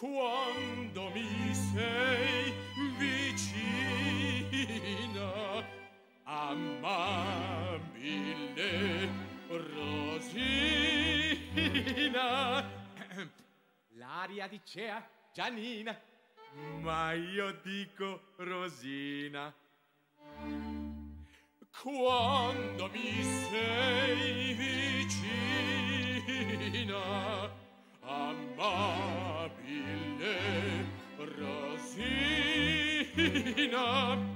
quando mi sei vicina, amabile Rosina. L'aria dicea Giannina, ma io dico Rosina. Quando mi sei vicina, amabile Rosina,